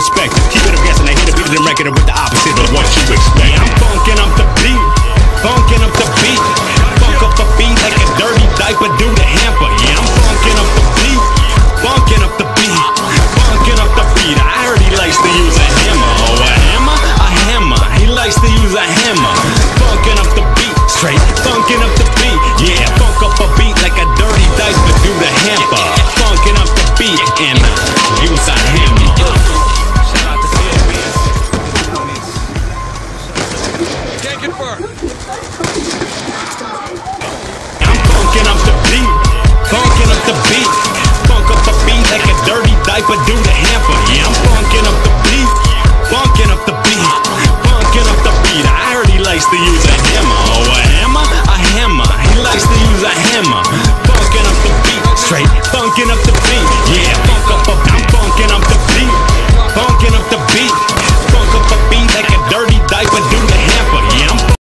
respect. Keep it up, gas, and I hit a beat and record.